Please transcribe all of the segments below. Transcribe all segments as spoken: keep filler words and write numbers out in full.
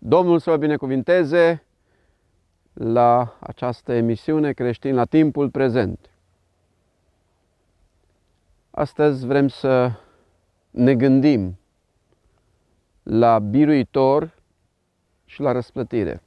Domnul să vă binecuvinteze la această emisiune Creștin la timpul prezent. Astăzi vrem să ne gândim la biruitor și la răsplătire.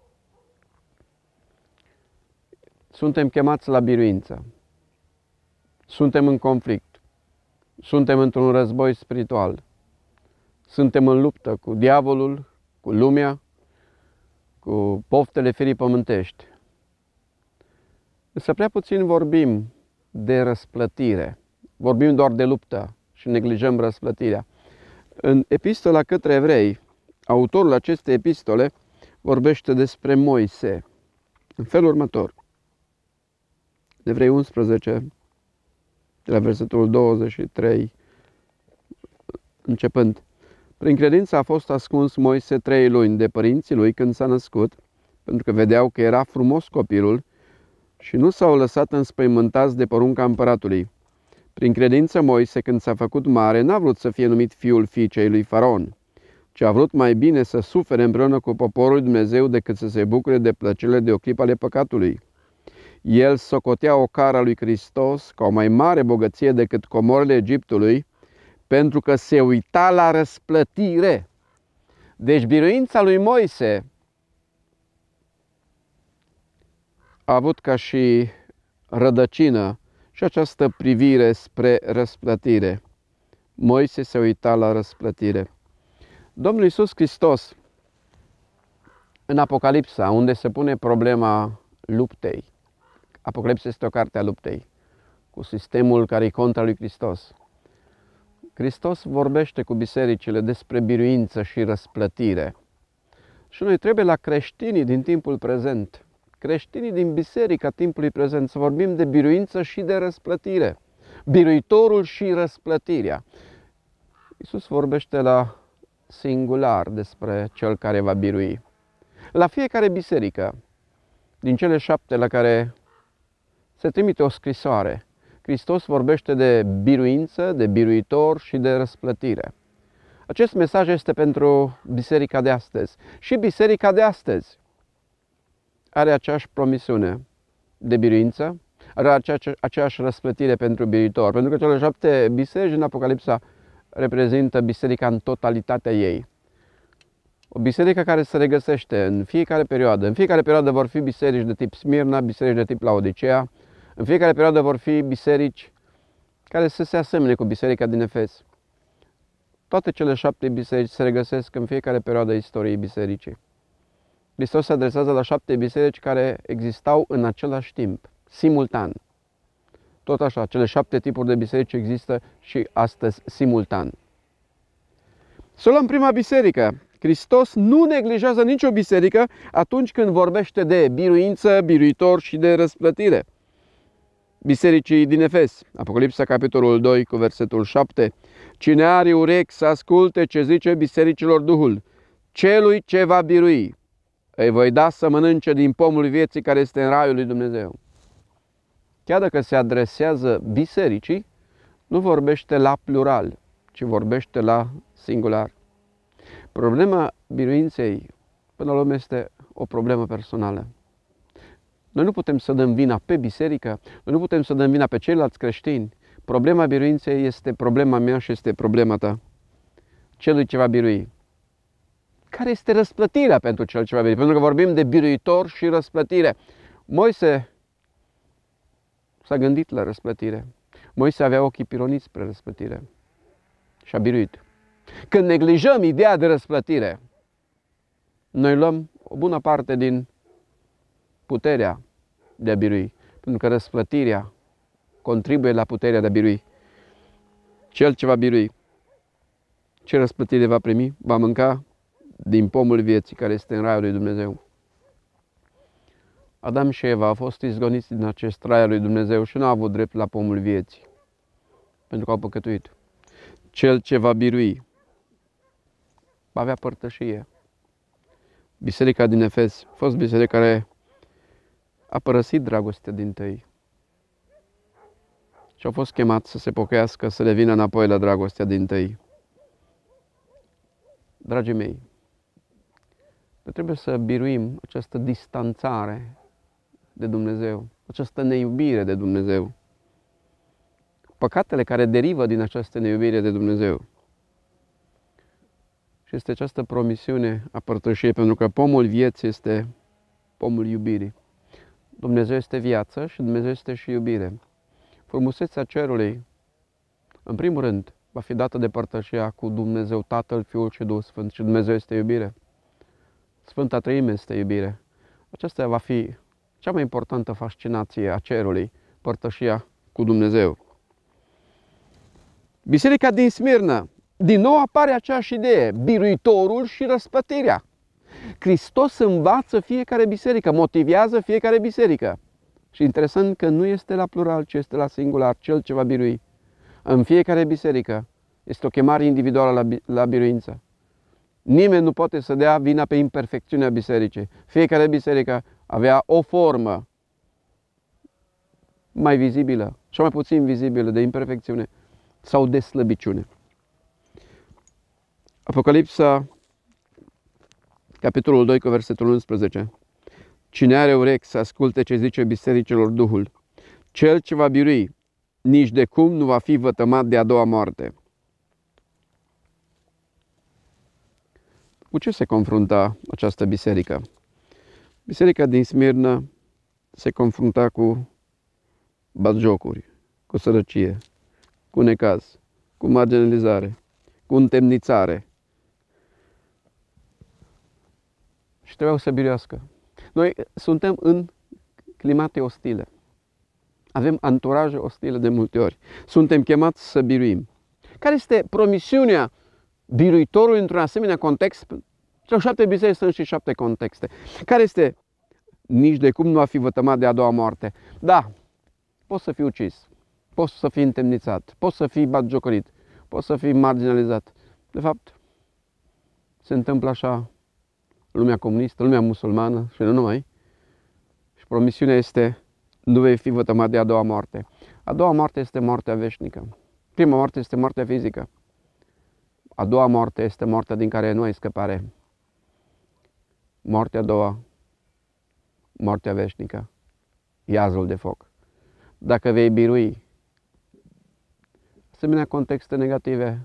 Suntem chemați la biruință. Suntem în conflict. Suntem într-un război spiritual. Suntem în luptă cu diavolul, cu lumea, cu poftele firii pământești. Însă prea puțin vorbim de răsplătire. Vorbim doar de luptă și neglijăm răsplătirea. În epistola către evrei, autorul acestei epistole vorbește despre Moise în felul următor. Evrei unsprezece, de la versetul douăzeci și trei, începând. Prin credință a fost ascuns Moise trei luni de părinții lui când s-a născut, pentru că vedeau că era frumos copilul și nu s-au lăsat înspăimântați de porunca împăratului. Prin credință Moise, când s-a făcut mare, n-a vrut să fie numit fiul fiicei lui Faraon, ci a vrut mai bine să sufere împreună cu poporul Dumnezeu decât să se bucure de plăcerile de oclip ale păcatului. El socotea ocara lui Hristos ca o mai mare bogăție decât comorile Egiptului, pentru că se uita la răsplătire. Deci biruința lui Moise a avut ca și rădăcină și această privire spre răsplătire. Moise se uita la răsplătire. Domnul Iisus Hristos, în Apocalipsa, unde se pune problema luptei, Apocalipsa este o carte a luptei, cu sistemul care e contra lui Hristos. Hristos vorbește cu bisericile despre biruință și răsplătire. Și noi trebuie la creștinii din timpul prezent, creștinii din biserica timpului prezent, să vorbim de biruință și de răsplătire. Biruitorul și răsplătirea. Iisus vorbește la singular despre cel care va birui. La fiecare biserică, din cele șapte la care se trimite o scrisoare, Hristos vorbește de biruință, de biruitor și de răsplătire. Acest mesaj este pentru biserica de astăzi. Și biserica de astăzi are aceeași promisiune de biruință, are aceeași, aceeași răsplătire pentru biruitor. Pentru că cele șapte biserici în Apocalipsa reprezintă biserica în totalitatea ei. O biserică care se regăsește în fiecare perioadă. În fiecare perioadă vor fi biserici de tip Smirna, biserici de tip Laodicea. În fiecare perioadă vor fi biserici care să se asemene cu biserica din Efes. Toate cele șapte biserici se regăsesc în fiecare perioadă a istoriei bisericii. Hristos se adresează la șapte biserici care existau în același timp, simultan. Tot așa, cele șapte tipuri de biserici există și astăzi, simultan. Să luăm prima biserică. Hristos nu neglijează nicio biserică atunci când vorbește de biruință, biruitor și de răsplătire. Bisericii din Efes, Apocalipsa, capitolul doi, cu versetul șapte. Cine are urechi să asculte ce zice bisericilor Duhul, celui ce va birui, îi voi da să mănânce din pomul vieții care este în raiul lui Dumnezeu. Chiar dacă se adresează bisericii, nu vorbește la plural, ci vorbește la singular. Problema biruinței până la urmă este o problemă personală. Noi nu putem să dăm vina pe biserică, noi nu putem să dăm vina pe ceilalți creștini. Problema biruinței este problema mea și este problema ta. Celui ce va birui. Care este răsplătirea pentru cel ce va birui? Pentru că vorbim de biruitor și răsplătire. Moise s-a gândit la răsplătire. Moise avea ochii pironiți spre răsplătire și a biruit. Când neglijăm ideea de răsplătire, noi luăm o bună parte din puterea de a birui, pentru că răsplătirea contribuie la puterea de a birui. Cel ce va birui, ce răsplătire va primi? Va mânca din pomul vieții care este în raiul lui Dumnezeu. Adam și Eva au fost izgoniți din acest rai al lui Dumnezeu și nu au avut drept la pomul vieții, pentru că au păcătuit. Cel ce va birui va avea părtășie. Biserica din Efes a fost biserica care a părăsit dragostea dintâi și au fost chemați să se pocăiască, să revină înapoi la dragostea dintâi. Dragii mei, Dar trebuie să biruim această distanțare de Dumnezeu, această neiubire de Dumnezeu. Păcatele care derivă din această neiubire de Dumnezeu. Și este această promisiune a părtășiei, pentru că pomul vieții este pomul iubirii. Dumnezeu este viață și Dumnezeu este și iubire. Frumusețea cerului, în primul rând, va fi dată de părtășia cu Dumnezeu Tatăl, Fiul și Duhul Sfânt. Și Dumnezeu este iubire. Sfânta Treime este iubire. Aceasta va fi cea mai importantă fascinație a cerului, părtășia cu Dumnezeu. Biserica din Smirna, din nou apare aceeași idee, biruitorul și răsplătirea. Hristos învață fiecare biserică, motivează fiecare biserică. Și interesant că nu este la plural, ci este la singular, cel ce va birui. În fiecare biserică este o chemare individuală la, la biruință. Nimeni nu poate să dea vina pe imperfecțiunea bisericii. Fiecare biserică avea o formă mai vizibilă, și mai puțin vizibilă de imperfecțiune sau de slăbiciune. Apocalipsa, capitolul doi, cu versetul unsprezece. Cine are urechi să asculte ce zice bisericilor Duhul, cel ce va birui, nici de cum nu va fi vătămat de a doua moarte. Cu ce se confrunta această biserică? Biserica din Smirna se confrunta cu batjocuri, cu sărăcie, cu necaz, cu marginalizare, cu întemnițare. Și trebuiau să biruiască. Noi suntem în climate ostile. Avem anturaje ostile de multe ori. Suntem chemați să biruim. Care este promisiunea biruitorului într-un asemenea context? Cele șapte biserici sunt și șapte contexte. Care este? Nici de cum nu va fi vătămat de a doua moarte. Da, poți să fii ucis, poți să fii întemnițat, poți să fii batjocorit, poți să fii marginalizat. De fapt, se întâmplă așa lumea comunistă, lumea musulmană și nu numai. Și promisiunea este: nu vei fi vătămat de a doua moarte. A doua moarte este moartea veșnică. Prima moarte este moartea fizică. A doua moarte este moartea din care nu ai scăpare. Moartea a doua, moartea veșnică, iazul de foc. Dacă vei birui asemenea contexte negative,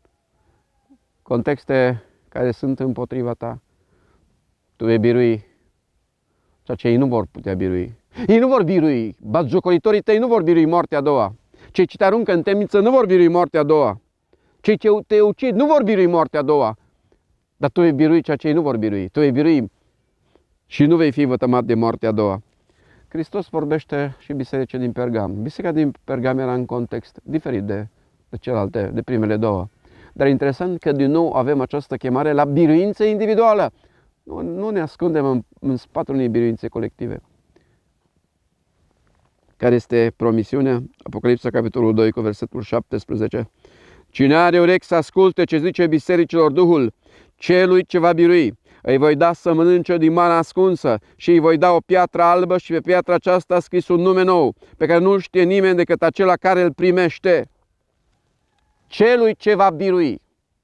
contexte care sunt împotriva ta, tu vei birui ceea ce ei nu vor putea birui. Ei nu vor birui, batjocoritorii tăi nu vor birui moartea a doua. Cei ce te aruncă în temniță nu vor birui moartea a doua. Cei ce te ucid nu vor birui moartea a doua. Dar tu vei birui ceea ce ei nu vor birui. Tu vei birui și nu vei fi vătămat de moartea a doua. Hristos vorbește și bisericii din Pergam. Biserica din Pergam era în context diferit de, de celelalte, de primele două. Dar interesant că din nou avem această chemare la biruință individuală. Nu, nu ne ascundem în, în spatele unei biruințe colective. Care este promisiunea? Apocalipsa, capitolul doi, cu versetul șaptesprezece. Cine are urechi să asculte ce zice bisericilor Duhul, celui ce va birui, îi voi da să mănânce din mana ascunsă și îi voi da o piatră albă și pe piatra aceasta a scris un nume nou, pe care nu știe nimeni decât acela care îl primește. Celui ce va birui.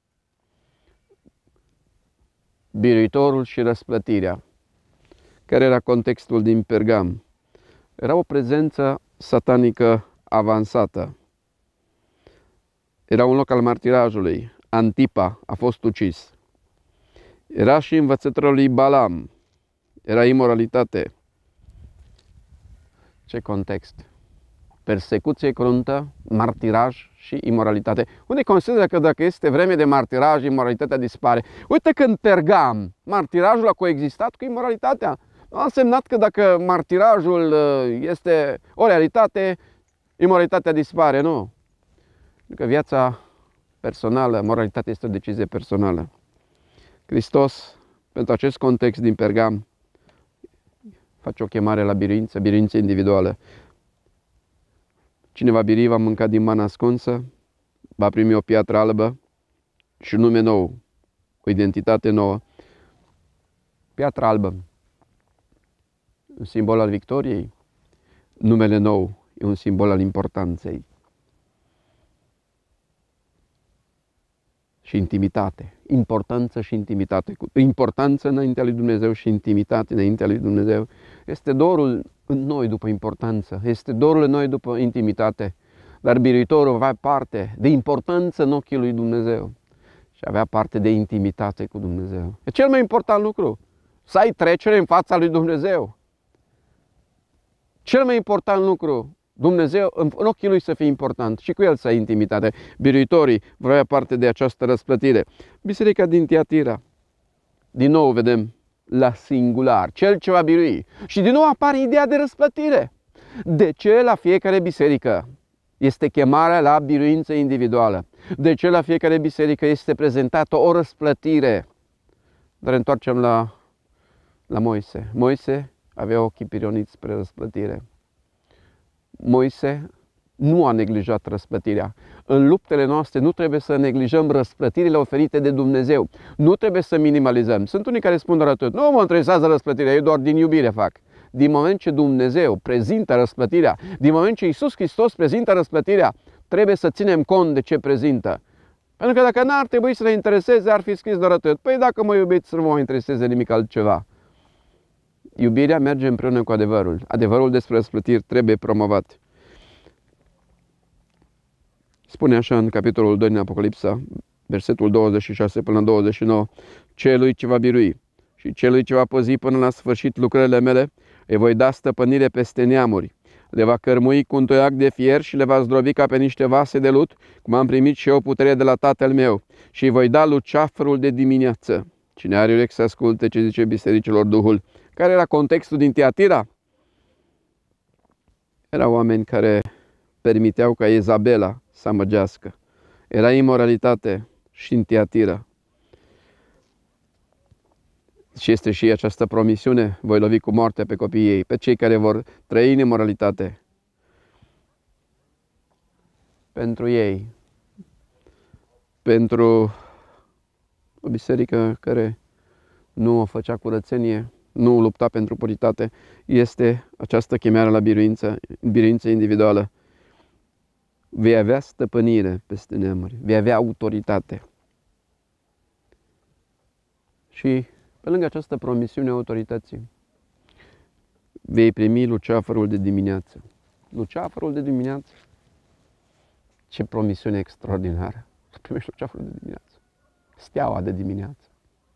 Biruitorul și răsplătirea. Care era contextul din Pergam? Era o prezență satanică avansată. Era un loc al martirajului. Antipa a fost ucis. Era și învățătorul lui Balam. Era imoralitate. Ce context? Persecuție cruntă, martiraj și imoralitate. Unde consideră că dacă este vreme de martiraj, imoralitatea dispare. Uite că în Pergam martirajul a coexistat cu imoralitatea. A însemnat că dacă martirajul este o realitate, imoralitatea dispare. Nu. Că viața personală, moralitatea este o decizie personală. Hristos, pentru acest context din Pergam, face o chemare la biruință, biruință individuală. Cine va birui va mânca din mana ascunsă, va primi o piatră albă și un nume nou, o identitate nouă. Piatra albă, un simbol al victoriei, numele nou e un simbol al importanței. și intimitate. Importanță și intimitate. Importanță înaintea lui Dumnezeu și intimitate înaintea lui Dumnezeu. Este dorul în noi după importanță. Este dorul în noi după intimitate. Dar biruitorul avea parte de importanță în ochii lui Dumnezeu. Și avea parte de intimitate cu Dumnezeu. E cel mai important lucru. Să ai trecere în fața lui Dumnezeu. Cel mai important lucru. Dumnezeu, în ochii lui să fie important și cu el să ai intimitate. Biruitorii vreau parte de această răsplătire. Biserica din Tiatira. Din nou vedem la singular, cel ce va birui. Și din nou apare ideea de răsplătire. De ce la fiecare biserică este chemarea la biruință individuală? De ce la fiecare biserică este prezentată o răsplătire? Dar întoarcem la, la Moise. Moise avea ochii pirioniți spre răsplătire. Moise nu a neglijat răsplătirea. În luptele noastre nu trebuie să neglijăm răsplătirile oferite de Dumnezeu. Nu trebuie să minimalizăm. Sunt unii care spun doar atât. Nu mă interesează răsplătirea, eu doar din iubire fac. Din moment ce Dumnezeu prezintă răsplătirea, din moment ce Iisus Hristos prezintă răsplătirea, trebuie să ținem cont de ce prezintă. Pentru că dacă n-ar trebui să ne intereseze, ar fi scris doar atât. Păi dacă mă iubiți, nu mă intereseze nimic altceva. Iubirea merge împreună cu adevărul. Adevărul despre răsplătiri trebuie promovat. Spune așa în capitolul doi din Apocalipsa, versetul douăzeci și șase până la douăzeci și nouă, celui ce va birui și celui ce va păzi până la sfârșit lucrările mele, îi voi da stăpânire peste neamuri. Le va cărmui cu un toiac de fier și le va zdrobi ca pe niște vase de lut, cum am primit și eu putere de la Tatăl meu, și îi voi da luceafărul de dimineață. Cine are urechi să asculte ce zice bisericilor Duhul. Care era contextul din Tiatira? Erau oameni care permiteau ca Izabela să amăgească. Era imoralitate și în Tiatira. Și este și această promisiune, voi lovi cu moartea pe copiii ei, pe cei care vor trăi în imoralitate. Pentru ei, pentru o biserică care nu o făcea curățenie, nu lupta pentru puritate, este această chemare la biruință, biruință individuală. Vei avea stăpânire peste neamuri, vei avea autoritate. Și pe lângă această promisiune a autorității, vei primi luceafărul de dimineață. Luceafărul de dimineață? Ce promisiune extraordinară! Să primești luceafărul de dimineață. Steaua de dimineață.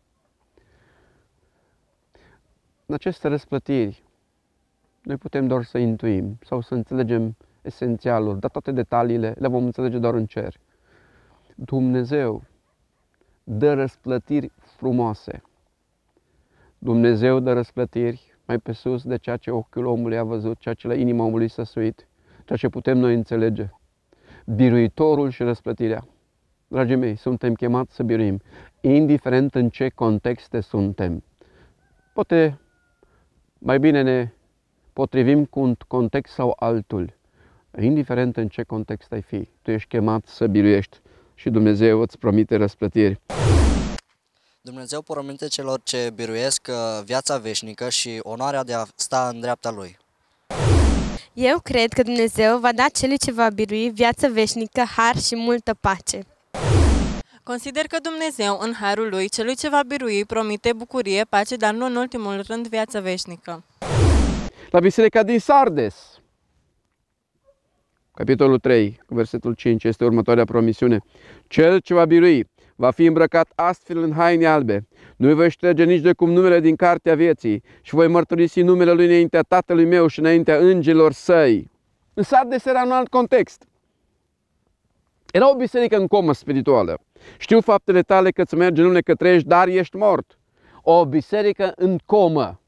În aceste răsplătiri, noi putem doar să intuim sau să înțelegem esențialul, dar toate detaliile le vom înțelege doar în cer. Dumnezeu dă răsplătiri frumoase. Dumnezeu dă răsplătiri mai pe sus de ceea ce ochiul omului a văzut, ceea ce la inima omului s-a suit, ceea ce putem noi înțelege. Biruitorul și răsplătirea. Dragii mei, suntem chemați să biruim, indiferent în ce contexte suntem. Poate mai bine ne potrivim cu un context sau altul, indiferent în ce context ai fi. Tu ești chemat să biruiești și Dumnezeu îți promite răsplătiri. Dumnezeu promite celor ce biruiesc viața veșnică și onoarea de a sta în dreapta Lui. Eu cred că Dumnezeu va da celui ce va birui viață veșnică, har și multă pace. Consider că Dumnezeu, în harul Lui, celui ce va birui, promite bucurie, pace, dar nu în ultimul rând viață veșnică. La biserica din Sardes, capitolul trei, versetul cinci, este următoarea promisiune. Cel ce va birui va fi îmbrăcat astfel în haine albe. Nu-i voi șterge nici de cum numele din cartea vieții și voi mărturisi numele lui înaintea Tatălui meu și înaintea îngerilor săi. În Sardes era un alt context. Era o biserică în comă spirituală. Știu faptele tale că îți merge numele că trăiești, dar ești mort. O biserică în comă.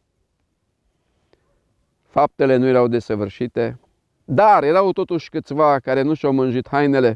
Faptele nu erau desăvârșite, dar erau totuși câțiva care nu și-au mânjit hainele.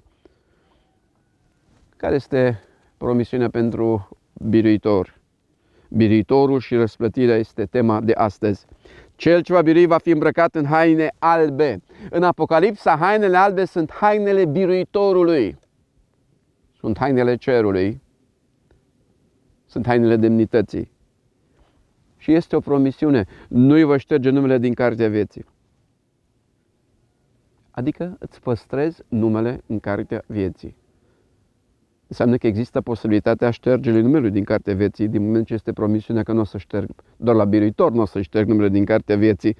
Care este promisiunea pentru biruitor? Biruitorul și răsplătirea este tema de astăzi. Cel ce va birui va fi îmbrăcat în haine albe. În Apocalipsa, hainele albe sunt hainele biruitorului. Sunt hainele cerului. Sunt hainele demnității. Și este o promisiune. Nu-i vă șterge numele din cartea vieții. Adică îți păstrezi numele în cartea vieții. înseamnă că există posibilitatea ștergerii numelui din cartea vieții, din moment ce este promisiunea că nu o să șterg, doar la biruitor nu o să șterg numele din cartea vieții.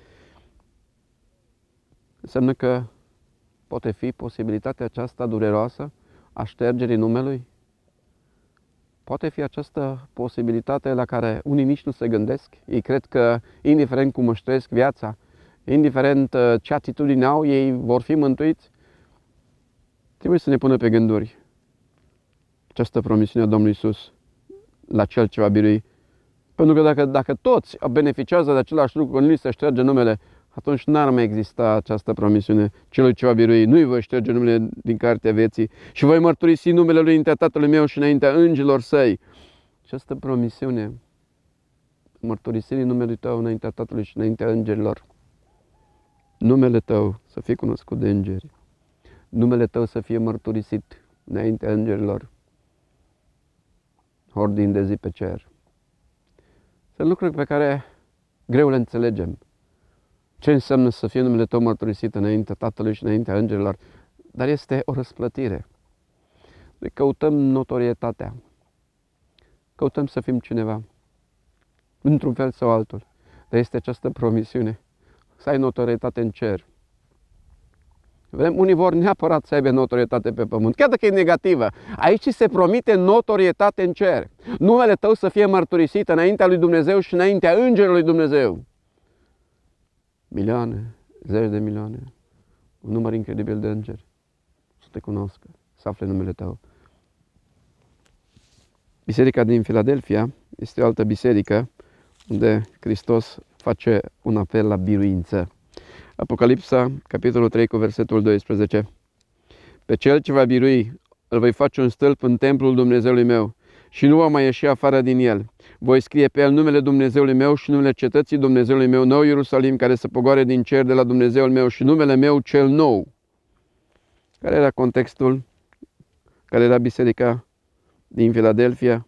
Înseamnă că poate fi posibilitatea aceasta dureroasă a ștergerii numelui? Poate fi această posibilitate la care unii nici nu se gândesc. Ei cred că, indiferent cum își trăiesc viața, indiferent ce atitudine au, ei vor fi mântuiți. Trebuie să ne pună pe gânduri această promisiune a Domnului Iisus la Cel ce va birui. Pentru că dacă, dacă toți beneficiază de același lucru, când nu se șterge numele, atunci n-ar mai exista această promisiune celui ce va birui. Nu-i voi șterge numele din cartea vieții și voi mărturisi numele Lui înaintea Tatălui meu și înaintea îngerilor Săi. Această promisiune, mărturisirii numelui Tău înaintea Tatălui și înaintea îngerilor. Numele Tău să fie cunoscut de îngeri. Numele Tău să fie mărturisit înaintea îngerilor. Ordini de zi pe cer. Sunt lucruri pe care greu le înțelegem. Ce înseamnă să fie numele Tău mărturisit înaintea Tatălui și înaintea îngerilor? Dar este o răsplătire. Noi căutăm notorietatea. Căutăm să fim cineva. Într-un fel sau altul. Dar este această promisiune. Să ai notorietate în cer. Vedem, unii vor neapărat să aibă notorietate pe pământ, chiar dacă e negativă. Aici se promite notorietate în cer. Numele Tău să fie mărturisit înaintea lui Dumnezeu și înaintea îngerului lui Dumnezeu. Milioane, zeci de milioane, un număr incredibil de îngeri să te cunoscă, să afle numele Tău. Biserica din Filadelfia este o altă biserică unde Hristos face un apel la biruință. Apocalipsa, capitolul trei, cu versetul doisprezece. Pe cel ce va birui, îl voi face un stâlp în templul Dumnezeului meu și nu va mai ieși afară din el. Voi scrie pe el numele Dumnezeului meu și numele cetății Dumnezeului meu, nou Ierusalim, care se pogoare din cer de la Dumnezeul meu, și numele meu cel nou. Care era contextul? Care era biserica din Filadelfia?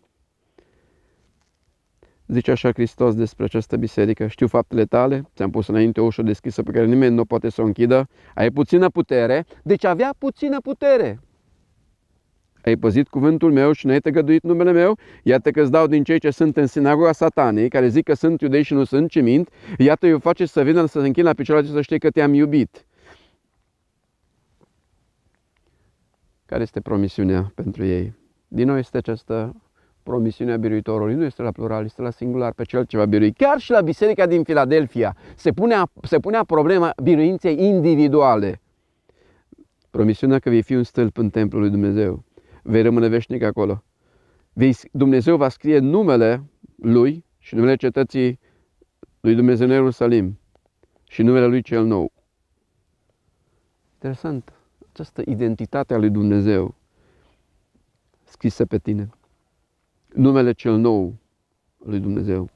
Zice așa Hristos despre această biserică: știu faptele tale, ți-am pus înainte o ușă deschisă pe care nimeni nu poate să o închidă, ai puțină putere, deci avea puțină putere. Ai păzit cuvântul meu și n-ai tăgăduit numele meu, iată că îți dau din cei ce sunt în sinagoga satanei, care zic că sunt iudei și nu sunt, ci mint, iată eu face să vină să se închin la picioarele acestea, să știi că te-am iubit. Care este promisiunea pentru ei? Din nou este această promisiunea biruitorului, nu este la plural, este la singular, pe cel ce va birui. Chiar și la biserica din Filadelfia se punea, se punea problema biruinței individuale. Promisiunea că vei fi un stâlp în templul lui Dumnezeu. Vei rămâne veșnic acolo. Dumnezeu va scrie numele Lui și numele cetății lui Dumnezeu în Ierusalim și numele Lui cel nou. Interesant, această identitate a lui Dumnezeu scrisă pe tine. Numele cel nou lui Dumnezeu.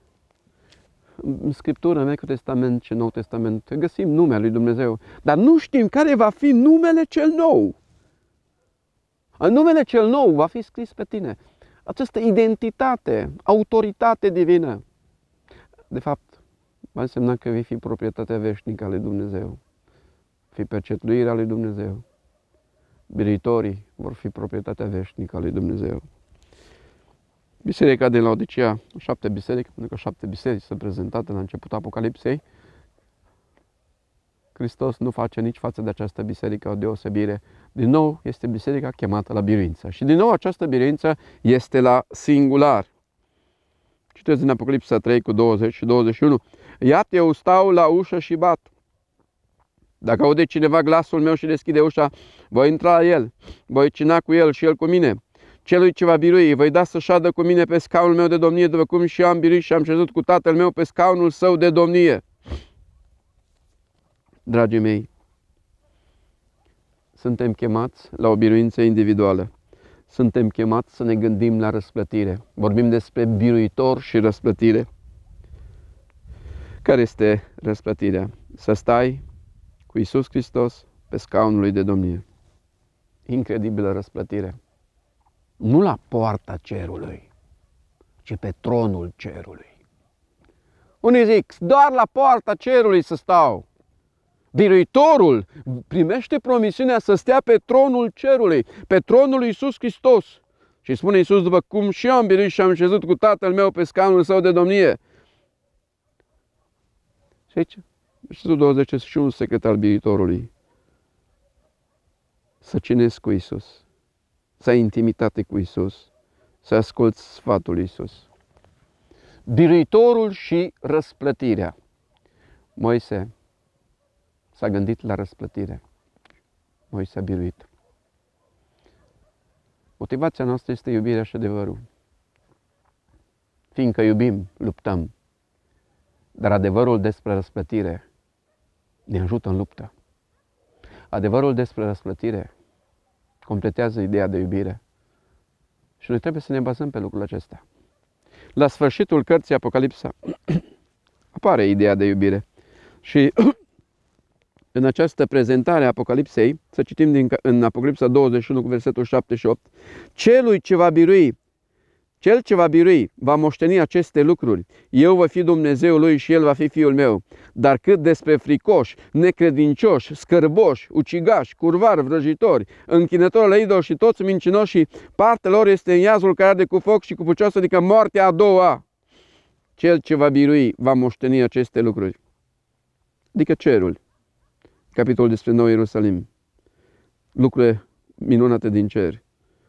În Scriptură, în Vechiul Testament și Nou Testament, găsim numele lui Dumnezeu, dar nu știm care va fi numele cel nou. Numele cel nou va fi scris pe tine. Această identitate, autoritate divină. De fapt, va însemna că vei fi proprietatea veșnică a lui Dumnezeu. Fi pecetluirea lui Dumnezeu. Biruitorii vor fi proprietatea veșnică a lui Dumnezeu. Biserica din Laodicea, șapte biserici, pentru că șapte biserici sunt prezentate la începutul Apocalipsei. Hristos nu face nici față de această biserică o deosebire. Din nou, este biserica chemată la biruință. Și din nou, această biruință este la singular. Citeți din Apocalipsa trei cu douăzeci și douăzeci și unu. Iată, eu stau la ușă și bat. Dacă aude cineva glasul meu și deschide ușa, voi intra la el, voi cina cu el și el cu mine. Celui ce va birui, voi da să șadă cu mine pe scaunul meu de domnie, după cum și eu am biruit și am șezut cu Tatăl meu pe scaunul său de domnie. Dragii mei, suntem chemați la o biruință individuală. Suntem chemați să ne gândim la răsplătire. Vorbim despre biruitor și răsplătire. Care este răsplătirea? Să stai cu Iisus Hristos pe scaunul lui de domnie. Incredibilă răsplătire. Nu la poarta cerului, ci pe tronul cerului. Unii zic, doar la poarta cerului să stau. biruitorul, primește promisiunea să stea pe tronul cerului, pe tronul lui Iisus Hristos. Și spune Iisus, după cum și eu am biruit și am șezut cu Tatăl meu pe scaunul său de domnie. Și aici, versetul douăzeci și unu, secret al biruitorului. Să cinezi cu Iisus, să ai intimitate cu Iisus, să asculți sfatul lui Iisus. Biruitorul și răsplătirea. Moise s-a gândit la răsplătire. Moise a biruit. Motivația noastră este iubirea și adevărul. Fiindcă iubim, luptăm. Dar adevărul despre răsplătire ne ajută în luptă. Adevărul despre răsplătire completează ideea de iubire. Și noi trebuie să ne bazăm pe lucrul acesta. La sfârșitul cărții Apocalipsa apare ideea de iubire. Și în această prezentare a Apocalipsei, să citim din, în Apocalipsa douăzeci și unu cu versetul șapte și opt, celui ce va birui, cel ce va birui va moșteni aceste lucruri. Eu voi fi Dumnezeul lui și el va fi fiul meu. Dar cât despre fricoși, necredincioși, scârboși, ucigași, curvari, vrăjitori, închinători la idol și toți mincinoși, partea lor este în iazul care arde cu foc și cu pucioasă, adică moartea a doua. Cel ce va birui va moșteni aceste lucruri. Adică cerul. Capitolul despre Nou Ierusalim. Lucrurile minunate din cer.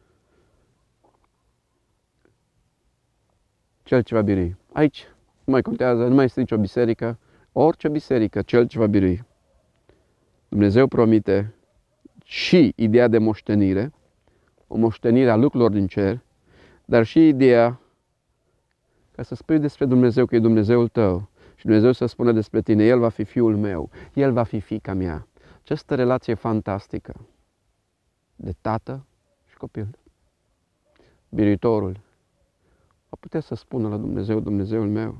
Cel ce va birui. Aici nu mai contează, nu mai este nicio biserică. Orice biserică, cel ce va birui. Dumnezeu promite și ideea de moștenire, o moștenire a lucrurilor din cer, dar și ideea ca să spui despre Dumnezeu că e Dumnezeul tău și Dumnezeu să spună despre tine, El va fi fiul meu, El va fi fiica mea. Această relație fantastică de tată și copil. Biruitorul va putea să spună la Dumnezeu, Dumnezeul meu.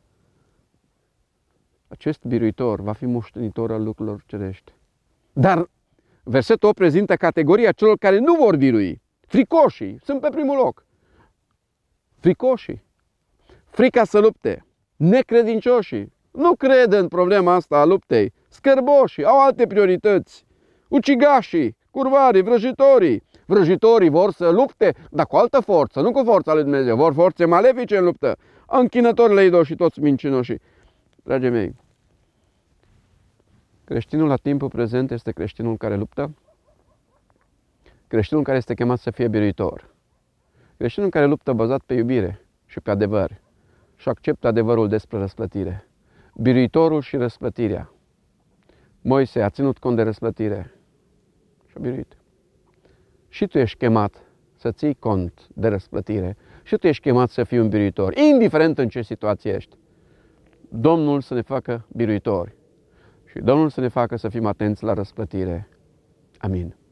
Acest biruitor va fi moștenitor al lucrurilor cerești. Dar versetul opt prezintă categoria celor care nu vor birui. Fricoșii sunt pe primul loc. Fricoșii. Frica să lupte. Necredincioșii. Nu cred în problema asta a luptei. Scârboșii au alte priorități. Ucigașii, curvarii, vrăjitorii. Vrăjitorii vor să lupte, dar cu altă forță, nu cu forța lui Dumnezeu. Vor forțe malefice în luptă. Închinătorile idol și toți mincinoșii. Dragii mei, creștinul la timpul prezent este creștinul care luptă, creștinul care este chemat să fie biruitor, creștinul care luptă bazat pe iubire și pe adevăr și acceptă adevărul despre răsplătire. Biruitorul și răsplătirea. Moise a ținut cont de răsplătire și a biruit. Și tu ești chemat să ții cont de răsplătire și tu ești chemat să fii un biruitor, indiferent în ce situație ești. Domnul să ne facă biruitori și Domnul să ne facă să fim atenți la răsplătire. Amin.